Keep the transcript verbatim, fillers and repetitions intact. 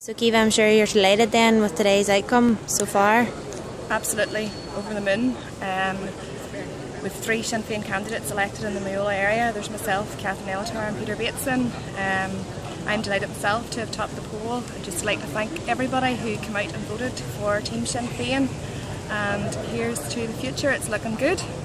So Caoimhe, I'm sure you're delighted then with today's outcome so far. Absolutely, over the moon. Um, with three Sinn Fein candidates elected in the Moyola area. There's myself, Catherine Elatar and Peter Bateson. Um, I'm delighted myself to have topped the poll. I'd just like to thank everybody who came out and voted for Team Sinn Fein. And here's to the future, it's looking good.